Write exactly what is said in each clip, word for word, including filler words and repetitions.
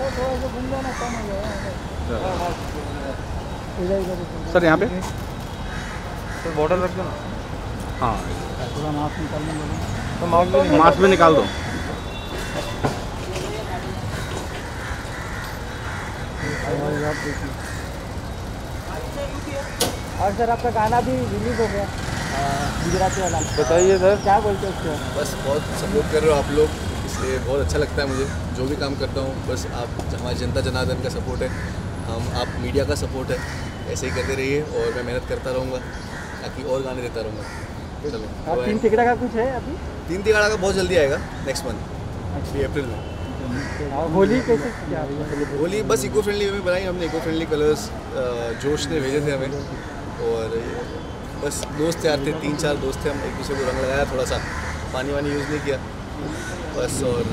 Sir यहाँ पे sir border रख दो ना। हाँ पूरा मास्क निकालने लगा तो मास्क भी मास्क भी निकाल दो। और सर आपका गाना भी रिलीज हो गया गुजराती वाला, बताइए सर। क्या बोलते हो उसको? बस बहुत सपोर्ट कर रहे हो आप लोग, इसलिए बहुत अच्छा लगता है मुझे जो भी काम करता हूँ। बस आप हमारी जनता जनार्दन का सपोर्ट है, हम आप मीडिया का सपोर्ट है, ऐसे ही करते रहिए और मैं मेहनत करता रहूँगा ताकि और गाने देता रहूँगा। चलो और तीन तिकड़ा का कुछ है अभी? तीन तिगाड़ा का बहुत जल्दी आएगा, नेक्स्ट मंथ अभी अप्रैल में। और होली कैसे क्या? होली बस इको फ्रेंडली में बनाई हमने, इको फ्रेंडली कलर्स जोश ने भेजे थे हमें और बस दोस्त यार थे, तीन चार दोस्त थे, हम एक दूसरे को रंग लगाया, थोड़ा सा पानी वानी यूज़ नहीं किया बस। और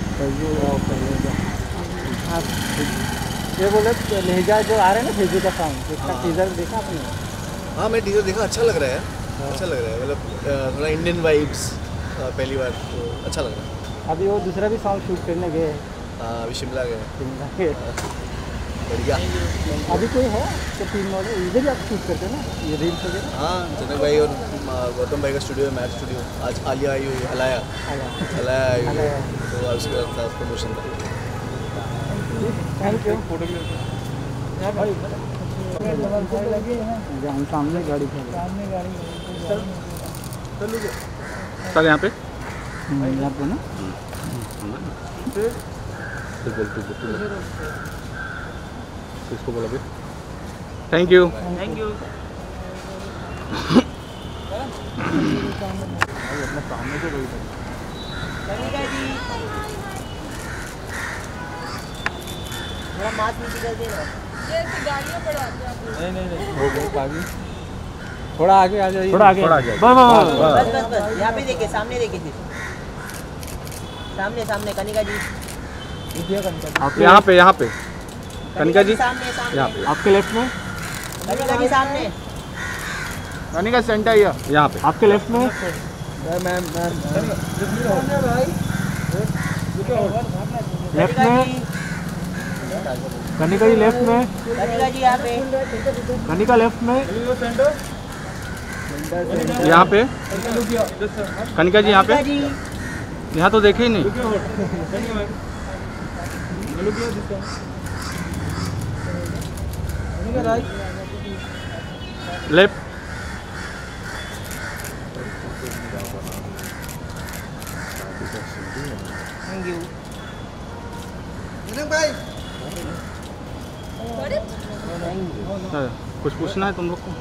ये बोले लहजा जो आ रहा है ना फेजू का सॉन्ग, उसका टीजर देखा आपने? हाँ मैं टीजर देखा, अच्छा लग रहा है, अच्छा लग रहा है, मतलब थोड़ा इंडियन वाइब्स पहली बार, तो अच्छा लग रहा है। अभी वो दूसरा भी सॉन्ग शूट करने गए हैं। हाँ अभी शिमला गए, शिमला के। बढ़िया। अभी कोई है तो टीम वाले इधर ही आप शूट करते हैं ना ये रील्स वगैरह? हाँ जनक भाई और गौतम भाई का स्टूडियो है, मैच स्टूडियो। आज आलिया आई हुई, अलाया अलाया आई हुई है, तो आज उसके साथ प्रमोशन था। Thank you. फोटो भी लगे हैं हम सामने गाड़ी खड़ी, सामने गाड़ी सर यहाँ पे यहाँ पे ना इसको बोला भी थैंक यू। Thank you. अपने सामने से कोई थोड़ा मास्क नीचे कर देना। जैसे गाड़ियाँ पड़वाते हैं आप। नहीं नहीं नहीं हो गई आगे, थोड़ा आगे आ जाइए, थोड़ा आगे थोड़ा आगे। बस बस बस बस यहाँ पे देखिए, सामने देखिए, फिर सामने सामने कनिका जी, यहाँ पे यहाँ पे कनिका जी सामने सामने यहाँ पे आपके लेफ्ट में, कनिका जी सामने, कनिका सेंटर है यहाँ पे आपके लेफ्ट में। मैम मैम लेफ्ट में कनिका जी, लेफ्ट में कनिका जी यहाँ पे, कनिका लेफ्ट में, यहाँ पे कनिका जी यहाँ पे, कनिका जी यहाँ तो देखे ही नहीं। Left thank you. जनक भाई हाँ, कुछ पूछना है तुम लोग को?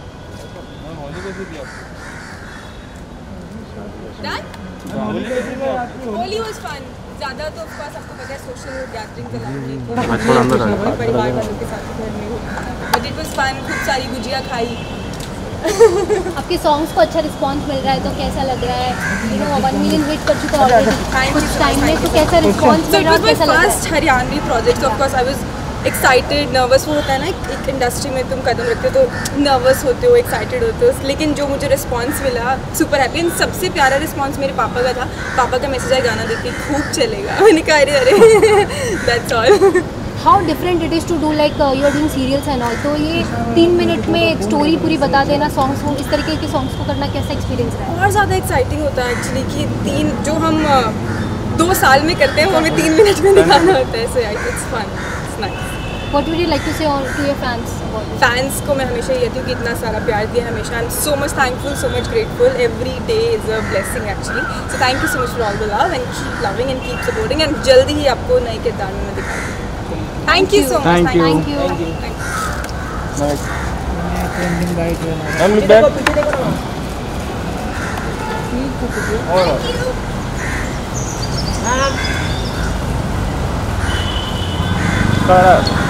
Holi was fun. ज़्यादा तो ऑफ कोर्स आपको पता है सोशल गैदरिंग चलाएंगे, थोड़ा अंदर आ जाओ। परिवार वालों के साथ घर में हो, बट इट वाज फन। खूब सारी गुजिया खाई। आपके सॉन्ग्स को अच्छा रिस्पांस मिल रहा है तो कैसा लग रहा है? You know one million hit कर चुका है ऑलरेडी कुछ टाइम में, तो कैसा रिस्पांस So मिल it रहा है, was my कैसा लग रहा है? first Haryanvi project. So of course I was excited, nervous. वो होता है ना एक इंडस्ट्री में तुम कदम रखते हो तो नर्वस होते हो, एक्साइटेड होते हो, लेकिन जो मुझे रिस्पांस मिला सुपर हैप्पी। एंड सबसे प्यारा रिस्पांस मेरे पापा का था। पापा का मैसेज आया गाना देखिए खूब चलेगा। मैंने कहा अरे अरे that's all. How different it is to do like you are doing serials and all, तो ये तीन मिनट में एक स्टोरी पूरी बता देना सॉन्ग्स को, इस तरीके के सॉन्ग्स को करना कैसा एक्सपीरियंस रहा है? और ज़्यादा एक्साइटिंग होता है एक्चुअली कि तीन जो हम अ, दो साल में करते हैं वो हमें तीन मिनट में दिखाना होता है। So it's fun, it's nice. What would you like to say to your fans about it? Fans को मैं हमेशा ये कहती हूँ कि इतना सारा प्यार दिया है हमेशा। I am so much thankful, so much grateful. Every day is a blessing actually. So thank you so much for all the love and keep loving and keep supporting. And जल्दी ही आपको नए किरदार में मैं दिखाऊंगी। Thank you so much. Thank you. Thank you. Trending light है ना। हम बैक हाँ खड़ा